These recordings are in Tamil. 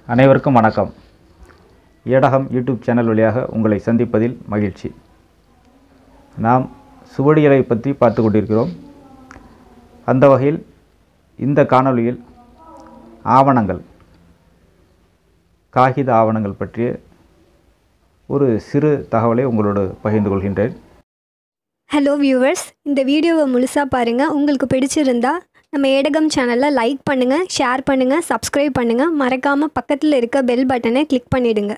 அனைவருக்கும் வணக்கம். ஏடகம் யூடியூப் சேனல் வழியாக உங்களை சந்திப்பதில் மகிழ்ச்சி. நாம் சுவடிகளை பற்றி பார்த்து கொண்டிருக்கிறோம். அந்த வகையில் இந்த காணொளியில் ஆவணங்கள், காகித ஆவணங்கள் பற்றிய ஒரு சிறு தகவலை உங்களோடு பகிர்ந்து கொள்கின்றேன். ஹலோ வியூவர்ஸ், இந்த வீடியோவை முழுசாக பாருங்கள். உங்களுக்கு பிடிச்சிருந்தா நம்ம ஏடகம் சேனலில் லைக் பண்ணுங்கள், ஷேர் பண்ணுங்கள், சப்ஸ்கிரைப் பண்ணுங்கள். மறக்காமல் பக்கத்தில் இருக்க பெல் பட்டனை கிளிக் பண்ணிவிடுங்க.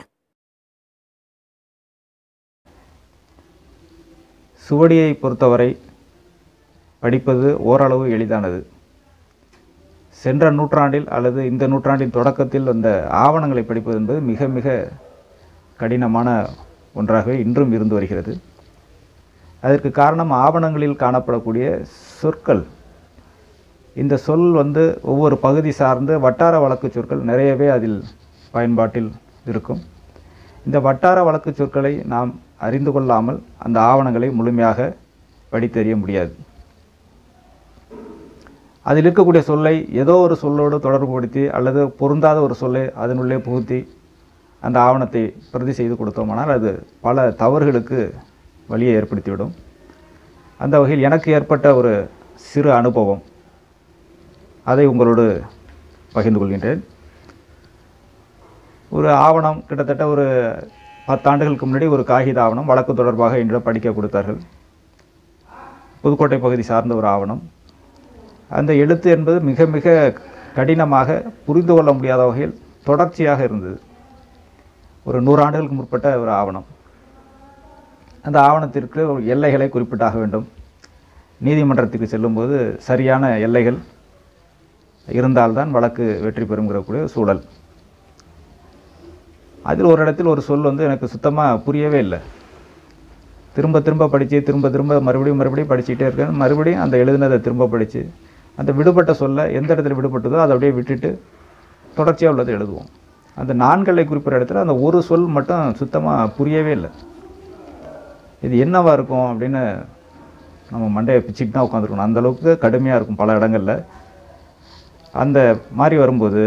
சுவடியை பொறுத்தவரை படிப்பது ஓரளவு எளிதானது. சென்ற நூற்றாண்டில் அல்லது இந்த நூற்றாண்டின் தொடக்கத்தில் அந்த ஆவணங்களை படிப்பது என்பது மிக மிக கடினமான ஒன்றாகவே இன்றும் இருந்து வருகிறது. அதற்கு காரணம் ஆவணங்களில் காணப்படக்கூடிய சொற்கள். இந்த சொல் ஒவ்வொரு பகுதி சார்ந்து வட்டார வழக்கு சொற்கள் நிறையவே அதில் பயன்பாட்டில் இருக்கும். இந்த வட்டார வழக்கு சொற்களை நாம் அறிந்து கொள்ளாமல் அந்த ஆவணங்களை முழுமையாக படித்தறிய முடியாது. அதில் இருக்கக்கூடிய சொல்லை ஏதோ ஒரு சொல்லோடு தொடர்புபடுத்தி அல்லது பொருந்தாத ஒரு சொல்லை அதனுள்ளே புகுத்தி அந்த ஆவணத்தை பிரதி செய்து கொடுத்தோமானால் அது பல தவறுகளுக்கு வழியை ஏற்படுத்திவிடும். அந்த வகையில் எனக்கு ஏற்பட்ட ஒரு சிறு அனுபவம், அதை உங்களோடு பகிர்ந்து கொள்கின்றேன். ஒரு ஆவணம் கிட்டத்தட்ட ஒரு 10 ஆண்டுகளுக்கு முன்னாடி ஒரு காகித ஆவணம் வழக்கு தொடர்பாக என்னிடம் படிக்க கொடுத்தார்கள். புதுக்கோட்டை பகுதி சார்ந்த ஒரு ஆவணம். அந்த எழுத்து என்பது மிக மிக கடினமாக புரிந்து கொள்ள முடியாத வகையில் தொடர்ச்சியாக இருந்தது. ஒரு 100 ஆண்டுகளுக்கு முற்பட்ட ஒரு ஆவணம். அந்த ஆவணத்திற்கு எல்லைகளை குறிப்பிட்டாக வேண்டும். நீதிமன்றத்துக்கு செல்லும்போது சரியான எல்லைகள் இருந்தால்தான் வழக்கு வெற்றி பெறுங்கிற சூழல். அதில் ஒரு இடத்தில் ஒரு சொல் எனக்கு சுத்தமாக புரியவே இல்லை. திரும்ப திரும்ப படித்து திரும்ப மறுபடியும் படிச்சுக்கிட்டே இருக்கேன். மறுபடியும் அந்த எழுதினதை திரும்ப படித்து அந்த விடுபட்ட சொல்ல எந்த இடத்துல விடுபட்டதோ அதை அப்படியே விட்டுட்டு தொடர்ச்சியாக உள்ளதை எழுதுவோம். அந்த நான்களை குறிப்பிட்ட இடத்துல அந்த ஒரு சொல் மட்டும் சுத்தமாக புரியவே இல்லை. இது என்னவாக இருக்கும் அப்படின்னு நம்ம மண்டையை பிச்சுக்கிட்டு தான் உட்காந்துருக்கணும். அந்தளவுக்கு கடுமையாக இருக்கும் பல இடங்களில். அந்த மாதிரி வரும்போது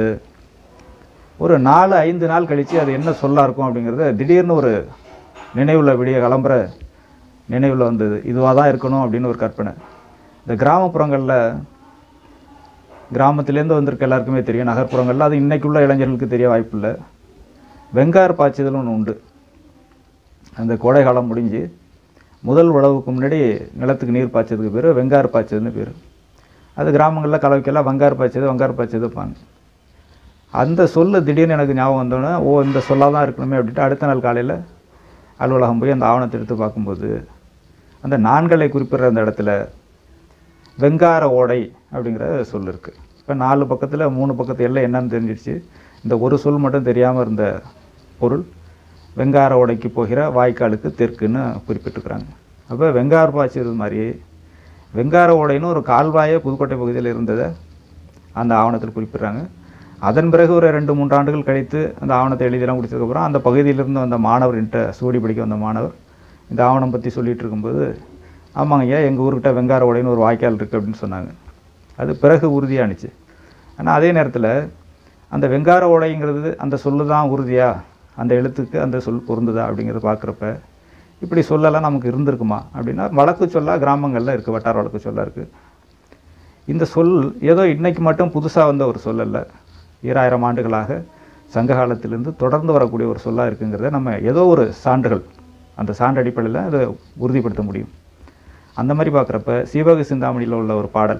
ஒரு 4-5 நாள் கழித்து அது என்ன சொல்லாக இருக்கும் அப்படிங்கிறத திடீர்னு ஒரு நினைவில் விடிய கிளம்புற நினைவில் வந்தது. இதுவாக தான் இருக்கணும் அப்படின்னு ஒரு கற்பனை. இந்த கிராமப்புறங்களில், கிராமத்துலேருந்து வந்திருக்க எல்லாருக்குமே தெரியும். நகர்ப்புறங்களில் அது இன்றைக்குள்ள இளைஞர்களுக்கு தெரிய வாய்ப்பு இல்லை. வெங்கார் பாய்ச்சதுன்னு ஒன்று உண்டு. அந்த கோடை காலம் முடிஞ்சு முதல் உழவுக்கு முன்னாடி நிலத்துக்கு நீர் பாய்ச்சதுக்கு பேர் வெங்கார் பாய்ச்சதுன்னு பேர். அது கிராமங்களில் கலவைக்கெல்லாம் வெங்கார் பாய்ச்சது பாங்க. அந்த சொல்ல திடீர்னு எனக்கு ஞாபகம் வந்தோன்னே, இந்த சொல்லாக தான் இருக்கணுமே அப்படின்ட்டு அடுத்த நாள் காலையில் அலுவலகம் போய் அந்த ஆவணத்தை எடுத்து பார்க்கும்போது அந்த நான்களை குறிப்பிட்ற அந்த இடத்துல வெங்கார ஓடை அப்படிங்கிற சொல் இருக்குது. இப்போ 4 பக்கத்தில் 3 பக்கத்து எல்லாம் என்னன்னு தெரிஞ்சிடுச்சு. இந்த ஒரு சொல் மட்டும் தெரியாமல் இருந்த பொருள் வெங்கார ஓடைக்கு போகிற வாய்க்காலுக்கு தெற்குன்னு குறிப்பிட்டுருக்குறாங்க. அப்போ வெங்கார் பாய்ச்சது மாதிரி வெங்கார ஓடைன்னு ஒரு கால்வாயே புதுக்கோட்டை பகுதியில் இருந்ததை அந்த ஆவணத்தில் குறிப்பிட்றாங்க. அதன் பிறகு ஒரு 2-3 ஆண்டுகள் கழித்து அந்த ஆவணத்தை எழுதியெல்லாம் முடிச்சதுக்கப்புறம் அந்த பகுதியிலிருந்து வந்த மாணவர், என்கிட்ட சூடி படிக்க வந்த மாணவர் இந்த ஆவணம் பற்றி சொல்லிகிட்டு இருக்கும்போது, ஆமாங்க ஐயா, எங்கள் ஊர்கிட்ட வெங்கார ஓடைன்னு ஒரு வாய்க்கால் இருக்குது அப்படின்னு சொன்னாங்க. அது பிறகு உறுதியானுச்சு. ஆனால் அதே நேரத்தில் அந்த வெங்கார ஓடைங்கிறது அந்த சொல்லு தான் உறுதியா, அந்த எழுத்துக்கு அந்த சொல் பொருந்துதா அப்படிங்கிறத பார்க்குறப்ப இப்படி சொல்லலாம் நமக்கு இருந்திருக்குமா அப்படின்னா, வழக்கு சொல்லாக கிராமங்களில் இருக்குது, வட்டார வழக்கு சொல்லாக இருக்குது. இந்த சொல் ஏதோ இன்றைக்கி மட்டும் புதுசாக வந்த ஒரு சொல் அல்ல. 2000 ஆண்டுகளாக சங்க காலத்திலிருந்து தொடர்ந்து வரக்கூடிய ஒரு சொல்லாக இருக்குங்கிறத நம்ம ஏதோ ஒரு சான்றுகள், அந்த சான்று அடிப்படையில் அதை உறுதிப்படுத்த முடியும். அந்த மாதிரி பார்க்குறப்ப சீவக சிந்தாமணியில் உள்ள ஒரு பாடல்,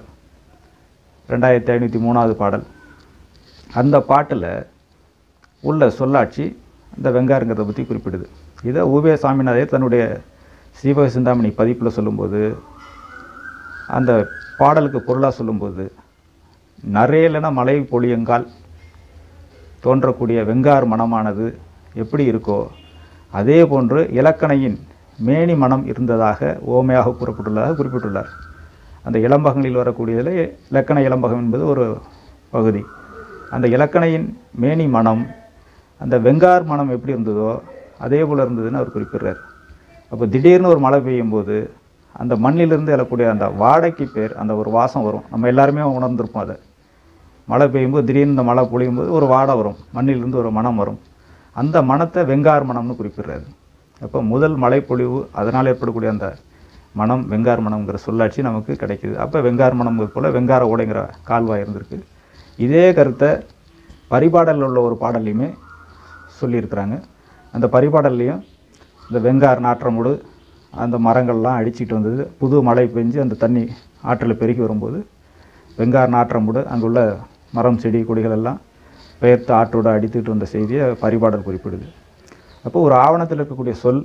2503வது பாடல், அந்த பாட்டில் உள்ள சொல்லாட்சி இந்த வெங்காருங்கிறத பற்றி குறிப்பிடுது. இதை ஊவே சாமிநாதையர் தன்னுடைய சீவக சிந்தாமணி பதிப்பில் சொல்லும்போது, அந்த பாடலுக்கு பொருளாக சொல்லும்போது, நரையலென மலை பொழியங்கால் தோன்றக்கூடிய வெங்கார் மனமானது எப்படி இருக்கோ அதே போன்று இலக்கணையின் மேனி மனம் இருந்ததாக ஓமையாக கூறப்பட்டுள்ளதாக குறிப்பிட்டுள்ளார். அந்த இளம்பகங்களில் வரக்கூடியதில் இலக்கண இளம்பகம் என்பது ஒரு பகுதி. அந்த இலக்கணையின் மேனி மனம், அந்த வெங்கார் மனம் எப்படி இருந்ததோ அதே போல் இருந்ததுன்னு அவர் குறிப்பிடுறார். அப்போ திடீர்னு ஒரு மழை பெய்யும் போது அந்த மண்ணிலிருந்து எழக்கூடிய அந்த வாடைக்கு பேர், அந்த ஒரு வாசம் வரும். நம்ம எல்லாருமே உணர்ந்திருப்போம் அதை. மழை பெய்யும்போது திடீர்னு இந்த மழை பொழியும்போது ஒரு வாடை வரும், மண்ணிலிருந்து ஒரு மனம் வரும். அந்த மனத்தை வெங்கார் மனம்னு குறிப்பிடுறாரு. அப்போ முதல் மழைப்பொழிவு அதனால் ஏற்படக்கூடிய அந்த மனம் வெங்கார் மனம்ங்கிற சொல்லாட்சி நமக்கு கிடைக்குது. அப்போ வெங்கார் மனம்ங்கிறது போல் வெங்கார ஓடைங்கிற கால்வாய் இருந்திருக்கு. இதே கருத்தை பரிபாடலில் உள்ள ஒரு பாடல்லையுமே சொல்லியிருக்கிறாங்க. அந்த பரிபாடல்லையும் இந்த வெங்கார் நாற்றமுடு அந்த மரங்கள்லாம் அடிச்சிட்டு வந்தது, புது மழை பெஞ்சு அந்த தண்ணி ஆற்றில் பெருகி வரும்போது வெங்கார் நாற்றமுடு அங்குள்ள மரம் செடி கொடிகள் எல்லாம் பெயர்த்து ஆற்றோடு அடித்துட்டு வந்த செய்தியை பரிபாடல் குறிப்பிடுது. அப்போ ஒரு ஆவணத்தில் இருக்கக்கூடிய சொல்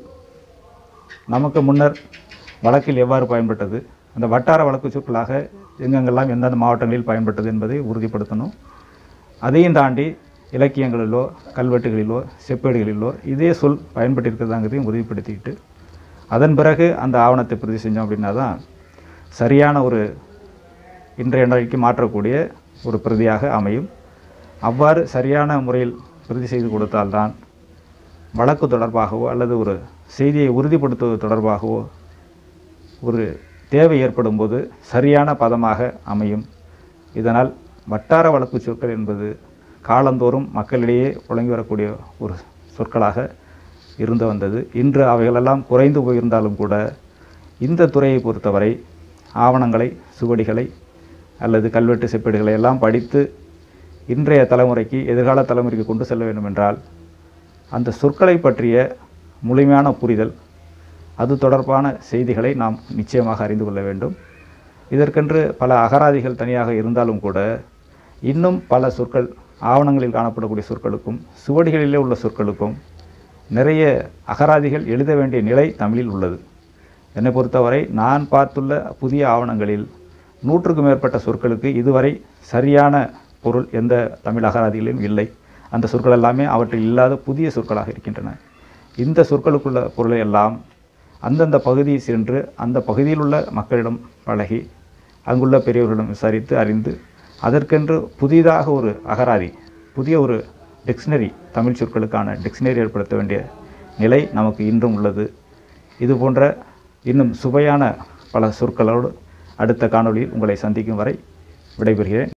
நமக்கு முன்னர் வழக்கில் எவ்வாறு பயன்பட்டது, அந்த வட்டார வழக்கு சொற்களாக எங்கெங்கெல்லாம் எந்தெந்த மாவட்டங்களில் பயன்பட்டது என்பதை உறுதிப்படுத்தணும். அதையும் தாண்டி இலக்கியங்களிலோ கல்வெட்டுகளிலோ செப்பேடுகளிலோ இதே சொல் பயன்பட்டிருக்கிறதாங்கிறதையும் உறுதிப்படுத்திக்கிட்டு அதன் பிறகு அந்த ஆவணத்தை பிரதி செஞ்சோம் அப்படின்னா தான் சரியான ஒரு இன்றைய நாளைக்கு மாற்றக்கூடிய ஒரு பிரதியாக அமையும். அவ்வாறு சரியான முறையில் பிரதி செய்து கொடுத்தால்தான் வழக்கு தொடர்பாகவோ அல்லது ஒரு செய்தியை உறுதிப்படுத்துவது தொடர்பாகவோ ஒரு தேவை ஏற்படும் போது சரியான பதமாக அமையும். இதனால் வட்டார வழக்கு சொற்கள் என்பது காலந்தோறும் மக்களிடையே புழங்கி வரக்கூடிய ஒரு சொற்களாக இருந்து வந்தது. இன்று அவைகளெல்லாம் குறைந்து போயிருந்தாலும் கூட இந்த துறையை பொறுத்தவரை ஆவணங்களை, சுவடிகளை அல்லது கல்வெட்டு செப்பேடுகளை எல்லாம் படித்து இன்றைய தலைமுறைக்கு எதிர்கால தலைமுறைக்கு கொண்டு செல்ல வேண்டும் என்றால் அந்த சொற்களை பற்றிய முழுமையான புரிதல், அது தொடர்பான செய்திகளை நாம் நிச்சயமாக அறிந்து கொள்ள வேண்டும். இதற்கென்று பல அகராதிகள் தனியாக இருந்தாலும் கூட இன்னும் பல சொற்கள் ஆவணங்களில் காணப்படக்கூடிய சொற்களுக்கும் சுவடிகளிலே உள்ள சொற்களுக்கும் நிறைய அகராதிகள் எழுத வேண்டிய நிலை தமிழில் உள்ளது. என்னை பொறுத்தவரை நான் பார்த்துள்ள புதிய ஆவணங்களில் 100க்கும் மேற்பட்ட சொற்களுக்கு இதுவரை சரியான பொருள் எந்த தமிழ் அகராதிகளிலும் இல்லை. அந்த சொற்கள் எல்லாமே அவற்றில் இல்லாத புதிய சொற்களாக இருக்கின்றன. இந்த சொற்களுக்குள்ள பொருளை எல்லாம் அந்தந்த பகுதியை சென்று அந்த பகுதியில் உள்ள மக்களிடம் பழகி அங்குள்ள பெரியவர்களிடம் விசாரித்து அறிந்து அதற்கென்று புதிதாக ஒரு அகராதி, புதிய ஒரு டிக்ஷனரி, தமிழ் சொற்களுக்கான டிக்ஷனரி ஏற்படுத்த வேண்டிய நிலை நமக்கு இன்றும் உள்ளது. இது போன்ற இன்னும் சுவையான பல சொற்களோடு அடுத்த காணொளியில் உங்களை சந்திக்கும் வரை விடைபெறுகிறேன்.